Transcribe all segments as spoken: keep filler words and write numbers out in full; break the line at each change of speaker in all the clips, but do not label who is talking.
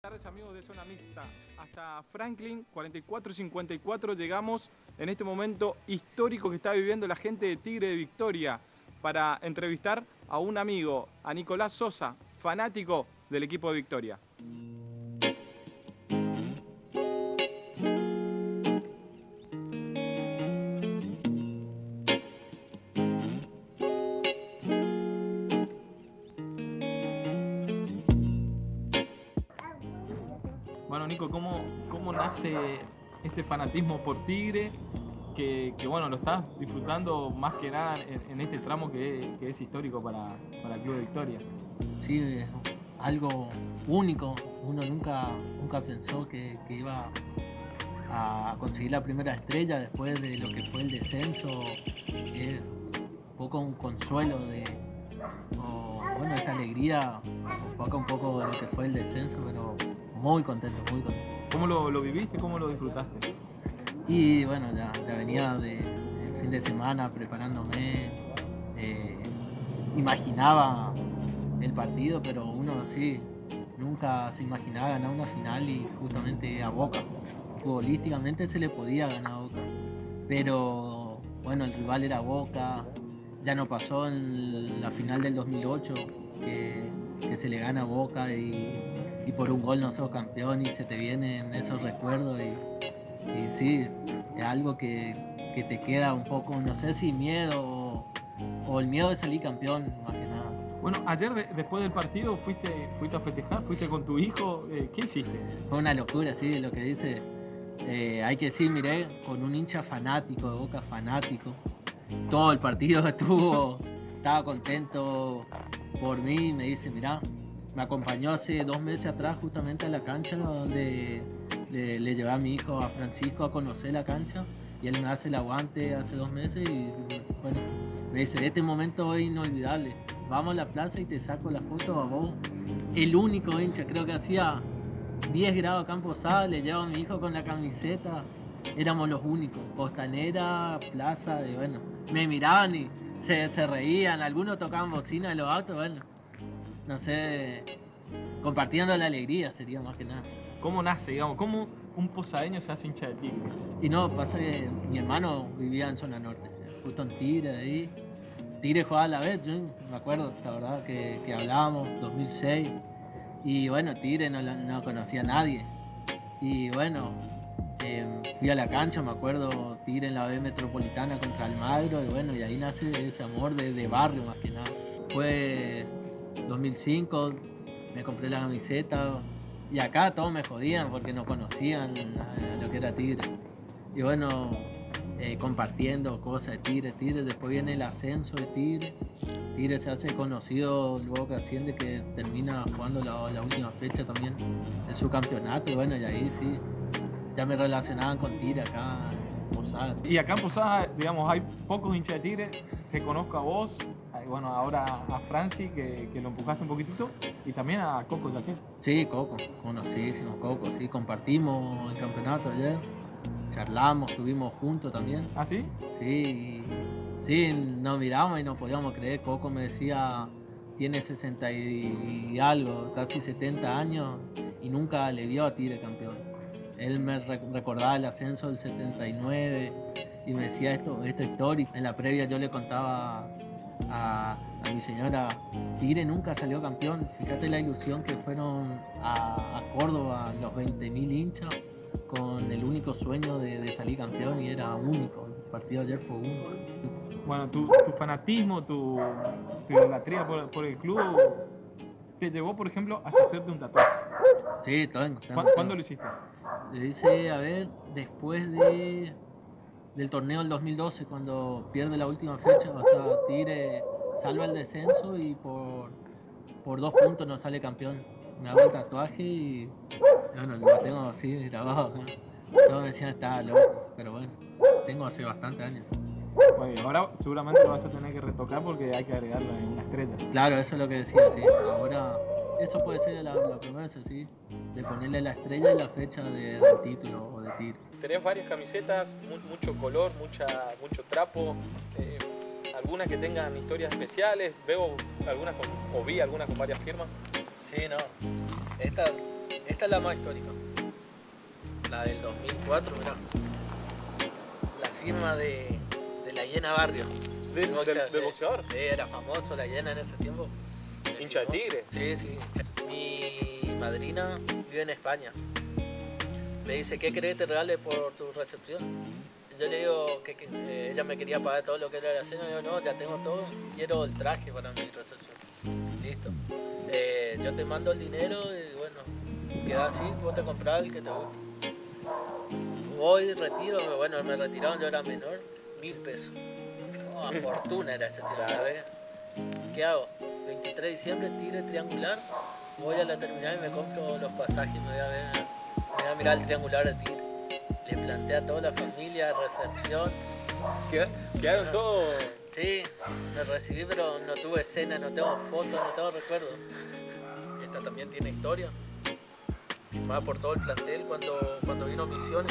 Buenas tardes, amigos de Zona Mixta. Hasta Franklin cuarenta y cuatro cincuenta y cuatro llegamos en este momento histórico que está viviendo la gente de Tigre de Victoria para entrevistar a un amigo, a Nicolás Sosa, fanático del equipo de Victoria. Bueno, Nico, ¿cómo, cómo nace este fanatismo por Tigre? Que, que bueno, lo estás disfrutando más que nada en, en este tramo que, que es histórico para, para el Club de Victoria.
Sí, es algo único. Uno nunca, nunca pensó que, que iba a conseguir la primera estrella después de lo que fue el descenso. Es un poco un consuelo de, o, bueno, esta alegría, opaca un poco de lo que fue el descenso, pero muy contento, muy contento.
¿Cómo lo, lo viviste? ¿Cómo lo disfrutaste?
Y bueno, ya, ya venía de, de fin de semana preparándome, eh, imaginaba el partido, pero uno sí, nunca se imaginaba ganar una final y justamente a Boca. Futbolísticamente se le podía ganar a Boca, pero bueno, el rival era Boca, ya no pasó en la final del dos mil ocho, que, que se le gana a Boca y, y por un gol no sos campeón y se te vienen esos recuerdos y, y sí, es algo que, que te queda un poco, no sé si miedo o, o el miedo de salir campeón, más que nada.
Bueno, ayer de, después del partido fuiste, fuiste a festejar, fuiste con tu hijo, eh, ¿qué hiciste?
Fue una locura, sí, lo que dice. Eh, hay que decir, miré con un hincha fanático, de Boca fanático. Todo el partido estuvo, estaba contento por mí, me dice, mirá, me acompañó hace dos meses atrás justamente a la cancha donde le, le llevé a mi hijo, a Francisco, a conocer la cancha y él me hace el aguante hace dos meses y bueno, me dice, este momento es inolvidable, vamos a la plaza y te saco la foto a vos. El único hincha, creo que hacía diez grados acá en Posada, le llevo a mi hijo con la camiseta, éramos los únicos, Costanera, plaza, y bueno, me miraban y se, se reían, algunos tocaban bocina en los autos, bueno, no sé, compartiendo la alegría sería más que nada.
¿Cómo nace, digamos? ¿Cómo un posadeño se hace hincha de Tigre?
Y no, pasa que mi hermano vivía en zona norte, justo en Tigre, ahí. Tigre jugaba a la vez, yo me acuerdo, la verdad, que, que hablábamos, dos mil seis. Y bueno, Tigre no, no conocía a nadie. Y bueno, eh, fui a la cancha, me acuerdo, Tigre en la B Metropolitana contra Almagro. Y bueno, y ahí nace ese amor de, de barrio más que nada. Fue dos mil cinco, me compré la camiseta. Y acá todos me jodían porque no conocían a lo que era Tigre. Y bueno, eh, compartiendo cosas de Tigre, Tigre. Después viene el ascenso de Tigre. Tigre se hace conocido luego que asciende, que termina jugando la, la última fecha también en su campeonato. Y bueno, y ahí sí, ya me relacionaban con Tigre acá en Posadas.
Y acá en Posadas, digamos, hay pocos hinchas de Tigre. Te conozco a vos, bueno, ahora a Franci, que, que lo empujaste un poquitito, y también a Coco Yaquel.
Sí, Coco, conocidísimo Coco, sí, compartimos el campeonato ayer, charlamos, estuvimos juntos también.
¿Ah, sí?
Sí, sí, nos mirábamos y no podíamos creer. Coco me decía, tiene sesenta y algo, casi setenta años, y nunca le vio a Tigre campeón. Él me recordaba el ascenso del setenta y nueve y me decía esto, esta historia. En la previa yo le contaba a, a mi señora, Tigre nunca salió campeón. Fíjate la ilusión que fueron a, a Córdoba los veinte mil hinchas con el único sueño de, de salir campeón y era único. El partido de ayer fue único.
Bueno, tu, tu fanatismo, tu, tu idolatría por, por el club te llevó, por ejemplo, hasta hacerte un tatuaje.
Sí, tengo, tengo.
¿Cuándo, ¿Cuándo lo hiciste?
Lo hice, a ver, después de, del torneo del dos mil doce, cuando pierde la última fecha. O sea, Tigre salva el descenso y por, por dos puntos no sale campeón. Me hago el tatuaje y bueno, lo tengo así grabado, ¿no? Todos me decían estaba loco, pero bueno, tengo hace bastantes años.
Bueno, ahora seguramente lo vas a tener que retocar porque hay que agregarlo en una estrella.
Claro, eso es lo que decía, sí. Ahora, eso puede ser la, la promesa, sí, de ponerle la estrella y la fecha de, del título o de Tigre.
Tenés varias camisetas, mu mucho color, mucha, mucho trapo, eh, algunas que tengan historias especiales, veo algunas con, o vi algunas con varias firmas.
Sí, no, esta esta es la más histórica. La del dos mil cuatro, mirá. La firma de, de la Hiena Barrio.
¿De,
El boxeador,
del, del boxeador?
Sí, era famoso la Hiena en ese tiempo.
¿Hincha de Tigre?
Sí, sí. Mi madrina vive en España. Me dice, ¿qué querés que te regale por tu recepción? Yo le digo que, que eh, ella me quería pagar todo lo que era la cena. Yo no, ya tengo todo, quiero el traje para mi recepción. Listo. Eh, yo te mando el dinero y bueno, queda así, vos te comprás el que te guste. Voy, retiro, bueno, me retiraron, yo era menor, mil pesos. Oh, fortuna era ese tiempo, ¿sabes? ¿Qué hago? veintitrés de diciembre, Tigre triangular, voy a la terminal y me compro los pasajes y me voy a ver, me voy a mirar el triangular de Tigre. Le planteé a toda la familia, recepción.
¿Quedaron
no,
todos?
Sí, me recibí, pero no tuve escena, no tengo fotos, no tengo recuerdos. Esta también tiene historia. Firmada por todo el plantel cuando, cuando vino a Misiones.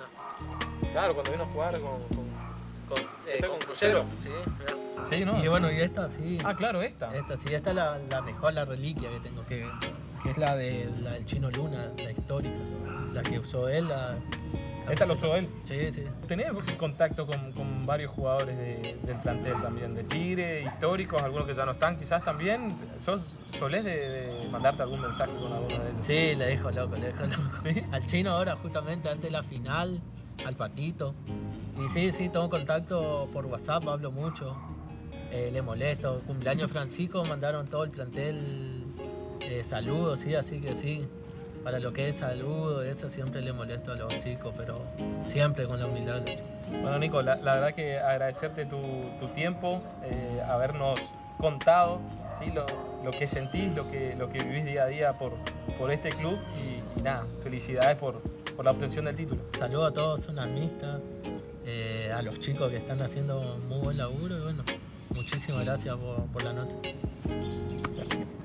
No.
Claro, cuando vino a jugar con... con...
Con, eh,
¿Está
con
con
Crucero?
Crucero?
Sí, mirá.
Sí, ¿no?
Y
Sí.
bueno, y esta sí.
Ah, claro, esta.
Esta sí, esta es la, la mejor, la reliquia que tengo, que, que es la, de, la del Chino Luna, la histórica, la que usó él. La, la
¿Esta la usó él?
Sí, sí.
¿Tenés contacto con, con varios jugadores de, del plantel también, de Tigre, históricos, algunos que ya no están quizás también? ¿Sos, ¿Solés de, de mandarte algún mensaje con alguno de ellos?
Sí, le dejo loco, le dejo loco.
¿Sí?
Al Chino ahora, justamente antes de la final, al Patito. Y sí, sí, tengo contacto por WhatsApp, hablo mucho. Eh, le molesto. Cumpleaños Francisco, mandaron todo el plantel eh, saludos, sí, así que sí. Para lo que es saludo, eso siempre le molesto a los chicos, pero siempre con la humildad de los chicos.
Bueno, Nico, la, la verdad que agradecerte tu, tu tiempo, eh, habernos contado, ¿sí? lo, lo que sentís, lo que, lo que vivís día a día por, por este club y, y nada, felicidades por, por la obtención del título.
Saludos a todos, son amistad, eh, a los chicos que están haciendo muy buen laburo y bueno, muchísimas gracias por, por la nota.
Gracias.